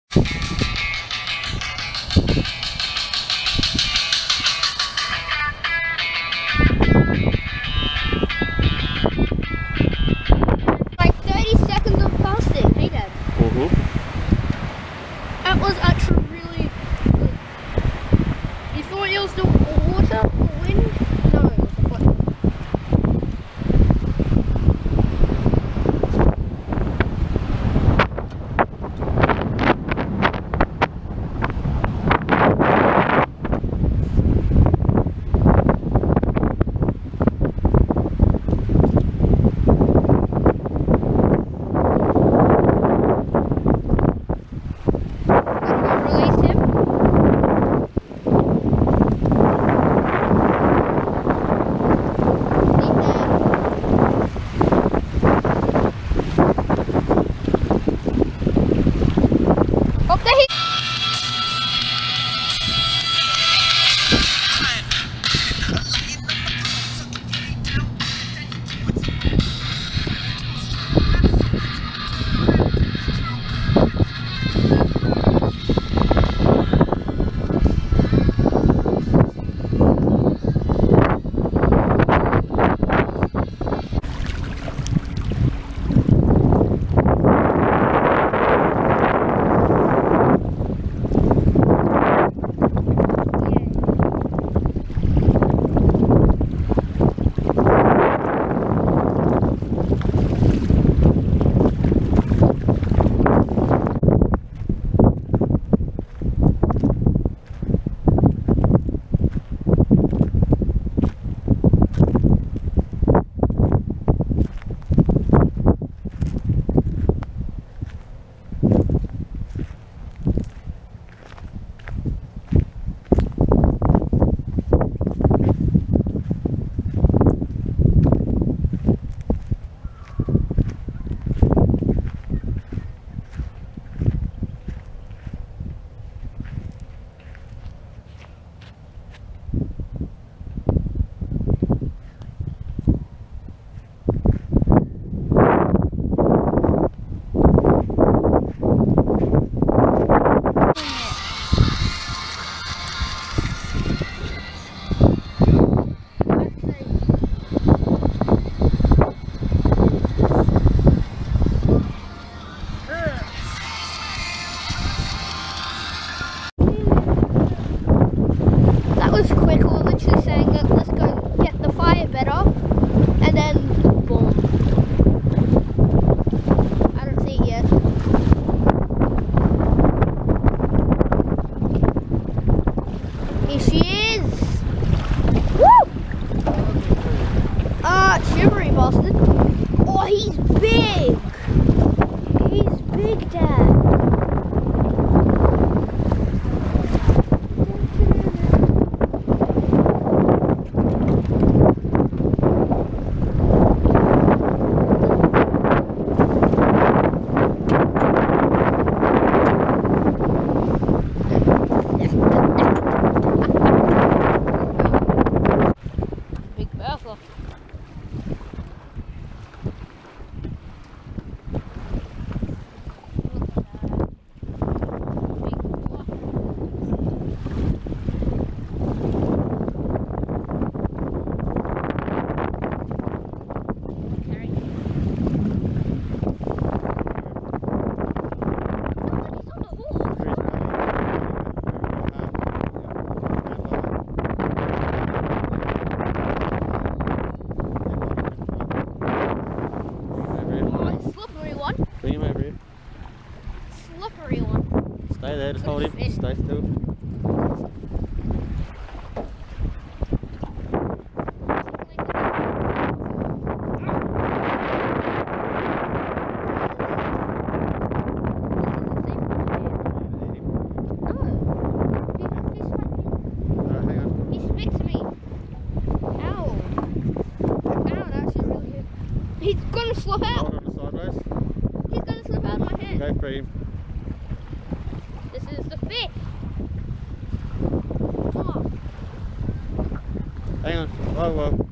Like 30 seconds of casting, hey Dad? That was actually really good. You thought it was the water or wind? No, it was the foot. Shivery bastard. Oh, he's big. He's big, Dad. Big bertha. Bring him over here. Slippery one. Stay there, just hold him. Fish. Stay still. He's gonna slip out. Hold on the sideways. He's gonna slip out of my hand. Go for him. This is the fish. Oh. Hang on. Oh well.